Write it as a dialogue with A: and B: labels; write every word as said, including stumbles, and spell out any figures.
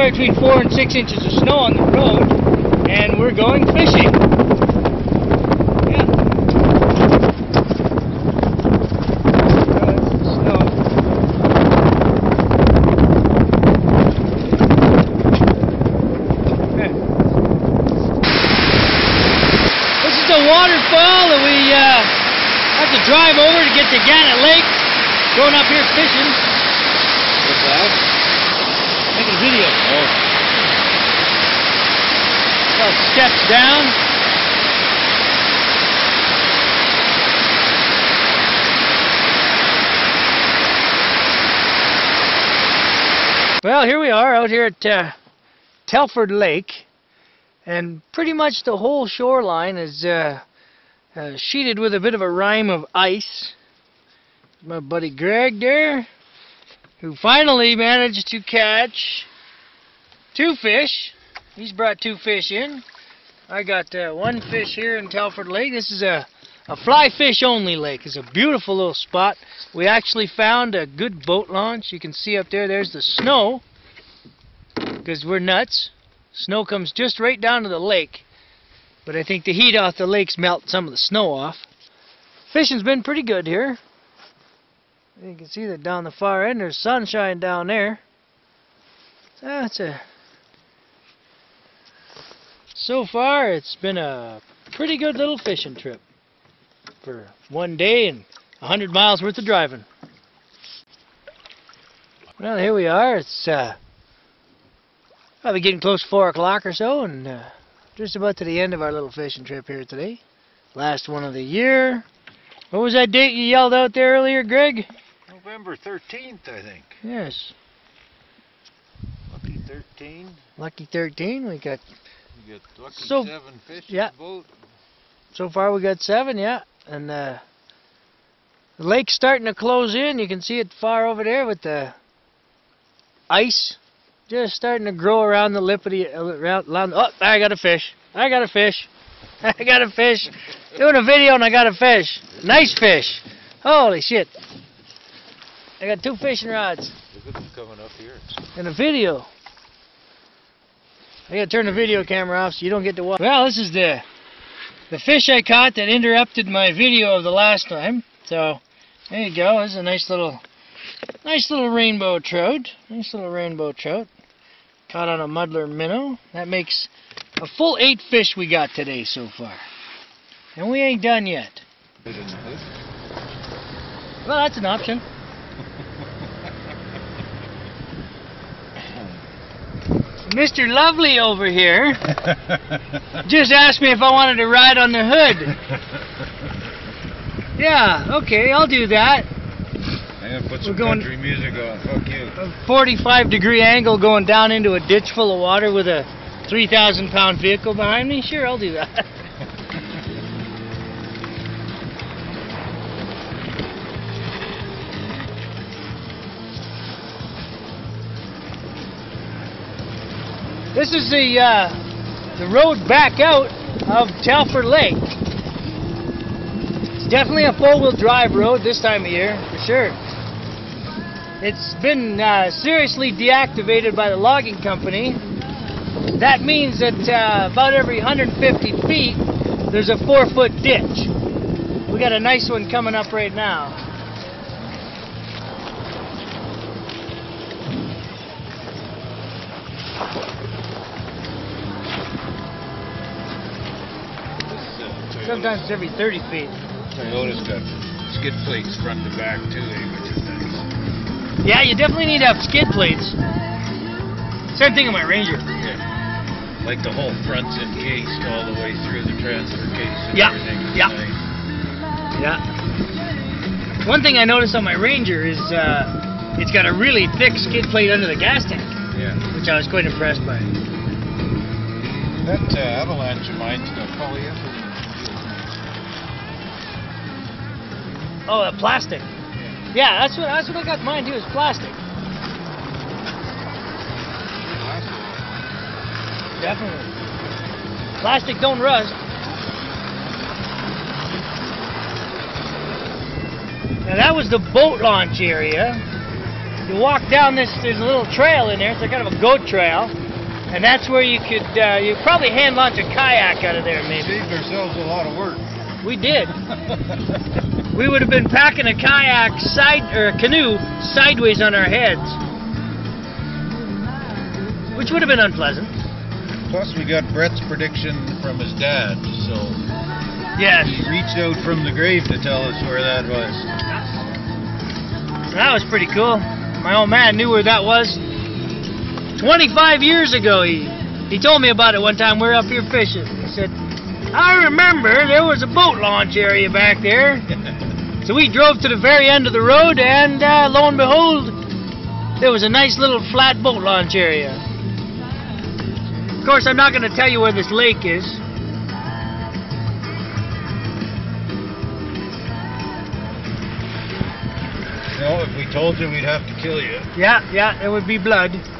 A: anywhere between four and six inches of snow on the road, and we're going fishing. Yeah. Oh, that's the snow. Okay. This is the waterfall that we uh, have to drive over to get to Gannett Lake. Going up here fishing.
B: What's that?
A: Making a video.
B: Oh.
A: Well, steps down. Well, here we are out here at uh, Telford Lake, and pretty much the whole shoreline is uh, uh, sheeted with a bit of a rime of ice. My buddy Greg there, who finally managed to catch two fish. He's brought two fish in. I got uh, one fish here in Telford Lake. This is a, a fly fish only lake. It's a beautiful little spot. We actually found a good boat launch. You can see up there, there's the snow, because we're nuts. Snow comes just right down to the lake, but I think the heat off the lake's melting some of the snow off. Fishing's been pretty good here. You can see that down the far end, there's sunshine down there. So that's a... So far, it's been a pretty good little fishing trip for one day and a hundred miles worth of driving. Well, here we are. It's uh, probably getting close to four o'clock or so, and uh, just about to the end of our little fishing trip here today. Last one of the year. What was that date you yelled out there earlier, Greg?
B: November thirteenth, I think.
A: Yes.
B: Lucky thirteen.
A: Lucky thirteen. We got...
B: You got lucky
A: So,
B: seven fish
A: yeah.
B: in the boat.
A: So far we got seven, yeah. And uh, the lake's starting to close in. You can see it far over there with the ice just starting to grow around the lip of the... Around, around, oh, I got a fish. I got a fish. I got a fish. Doing a video and I got a fish. Nice fish. Holy shit. I got two fishing rods.
B: Look at them coming up here.
A: In a video. I gotta turn the video camera off so you don't get to watch. Well, this is the the fish I caught that interrupted my video of the last time. So there you go. This is a nice little, nice little rainbow trout. Nice little rainbow trout. Caught on a muddler minnow. That makes a full eight fish we got today so far, and we ain't done yet. Well, that's an option. Mister Lovely over here just asked me if I wanted to ride on the hood. Yeah, okay, I'll do that.
B: I'm gonna put some
A: We're going
B: country music on. Fuck you.
A: A forty-five degree angle going down into a ditch full of water with a three thousand pound vehicle behind me. Sure, I'll do that. This is the uh, the road back out of Telford Lake. It's definitely a four-wheel drive road this time of year, for sure. It's been uh, seriously deactivated by the logging company. That means that uh, about every one hundred fifty feet, there's a four-foot ditch. We got a nice one coming up right now. Sometimes it's every thirty feet.
B: Toyota's got skid plates front to back too, eh, which is nice.
A: Yeah, you definitely need to have skid plates. Same thing with my Ranger.
B: Yeah. Like the whole front's encased all the way through the transfer case and
A: Yeah,
B: everything. It's
A: yeah.
B: nice.
A: Yeah. One thing I noticed on my Ranger is uh, it's got a really thick skid plate under the gas tank.
B: Yeah.
A: Which I was quite impressed by.
B: That uh, Avalanche of mine's got polyethylene.
A: Oh, uh, plastic.
B: Yeah.
A: Yeah, that's what that's what I got mine too, is plastic. Definitely. Plastic don't rust. Now that was the boat launch area. you walk down this, there's a little trail in there. It's like kind of a goat trail. And that's where you could, uh, you probably hand launch a kayak out of there, maybe.
C: Saved ourselves a lot of work.
A: We did. We would have been packing a kayak side, or a canoe sideways on our heads. Which would have been unpleasant.
C: Plus, we got Brett's prediction from his dad, so
A: Yes.
C: he reached out from the grave to tell us where that was.
A: That was pretty cool. My old man knew where that was. twenty-five years ago, he, he told me about it one time. We were up here fishing. He said, I remember there was a boat launch area back there. So we drove to the very end of the road, and uh, lo and behold, there was a nice little flat boat launch area. Of course, I'm not going to tell you where this lake is.
C: No, if we told you, we'd have to kill you.
A: Yeah, yeah, there would be blood.